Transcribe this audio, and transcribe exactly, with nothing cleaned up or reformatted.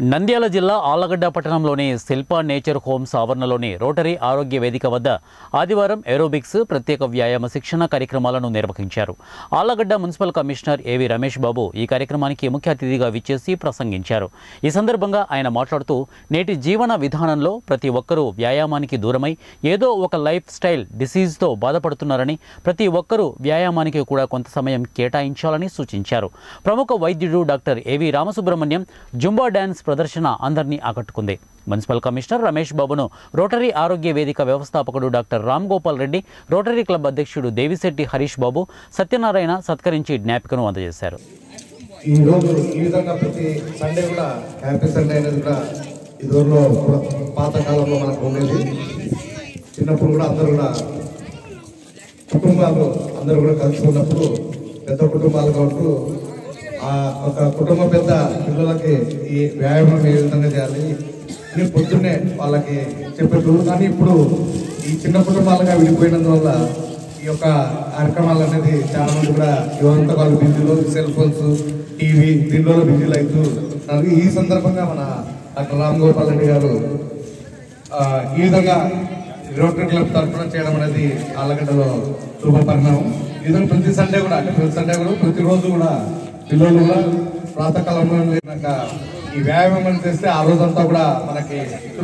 నంద్యాల జిల్లా ఆళ్లగడ్డ పట్టణంలోని Shilpa nature homes ఆవరణలోని రోటరీ ఆరోగ్య వేదిక వద్ద ఆదివారం ఏరోబిక్స్ ప్రత్యేక వ్యాయామ శిక్షణ కార్యక్రమాలను నిర్వహించారు. ఆళ్లగడ్డ మున్సిపల్ కమిషనర్ ఏవి రమేష్ బాబు ఈ కార్యక్రమానికి ముఖ్య అతిథిగా విచ్చేసి ప్రసంగించారు. ఈ సందర్భంగా ఆయన మాట్లాడుతూ నేటి జీవన విధానంలో ప్రతి ఒక్కరూ వ్యాయామానికి దూరమై ఏదో ఒక లైఫ్ స్టైల్ డిసీజ్తో బాధపడుతున్నారని, ప్రతి ఒక్కరూ వ్యాయామానికి కూడా కొంత సమయం కేటాయించాలని సూచించారు. ప్రముఖ వైద్యుడు డాక్టర్ ఏవి రామసుబ్రహ్మణ్యం జుంబా డాన్స్ ప్రదర్శన అందరినీ ఆకట్టుకుంది. మున్సిపల్ కమిషనర్ రమేష్ బాబును రోటరీ ఆరోగ్య వేదిక వ్యవస్థాపకుడు doctor Ram Gopal Reddy, rotary club అధ్యక్షుడు దేవిశెట్టి హరీష్ బాబు, సత్యనారాయణ సత్కరించి జ్ఞాపికను అందజేశారు. ఈ రోజు ఈ విధంగా ప్రతి సండే కూడా హ్యాపీ సండే అనేది కూడా ఇదివరలో పాత కాలంలో మనకు ఉండేది. చిన్నప్పుడు కూడా అందరూ కూడా కుటుంబాలు అందరూ కూడా కలుసుకున్నప్పుడు పెద్ద కుటుంబాలు కాబట్టి ఒక కుటుంబ పెద్ద పిల్లలకి ఈ వ్యాయామం ఏ విధంగా చేయాలి అని పొద్దున్నే వాళ్ళకి చెప్పేటప్పుడు. కానీ ఇప్పుడు ఈ చిన్న కుటుంబాలుగా విడిపోయినందువల్ల ఈ యొక్క కార్యక్రమాలు అనేది చాలా మంది కూడా యువత వాళ్ళు బిజీలో సెల్ ఫోన్స్, టీవీ దీనిలో బిజీలు అవుతూ. ఈ సందర్భంగా మన డాక్టర్ రామ్ గోపాల్ రెడ్డి గారు ఈ విధంగా రోటరీ క్లబ్ తరఫున చేయడం అనేది ఆళ్లగడ్డలో శుభ పరిణామం. ఈ విధంగా ప్రతి సండే కూడా అంటే ప్రతి సండే కూడా ప్రతిరోజు కూడా పిల్లలు కూడా ప్రాతకాలంలో ఈ వ్యాయామం చేస్తే ఆ రోజంతా కూడా మనకి